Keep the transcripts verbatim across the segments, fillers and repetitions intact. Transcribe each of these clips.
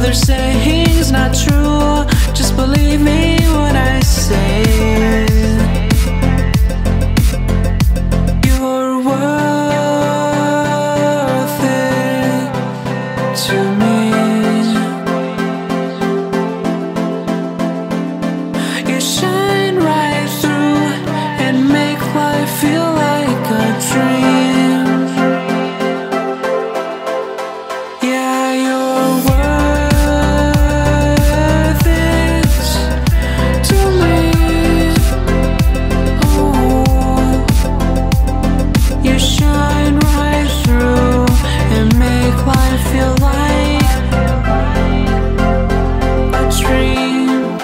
they're saying's not true. Just believe me when I say you're worth it to me. You shine right through and make life feel like a dream. Yeah, you're worth it to me. Oh, you shine right through and make life feel like a dream.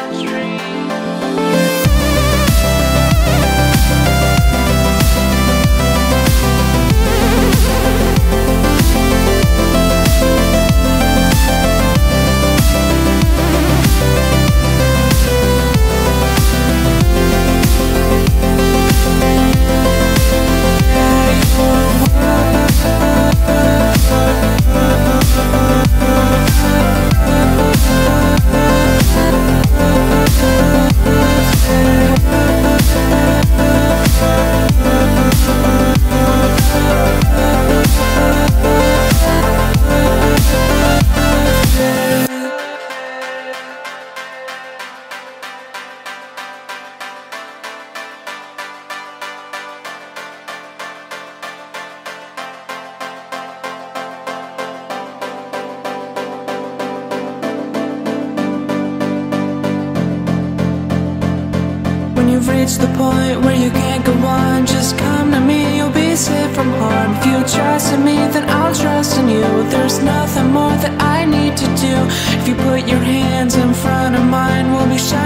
When you've reached the point where you can't go on, just come to me, you'll be safe from harm. If you trust in me, then I'll trust in you. There's nothing more that I need to do. If you put your hands in front of mine, we'll be shining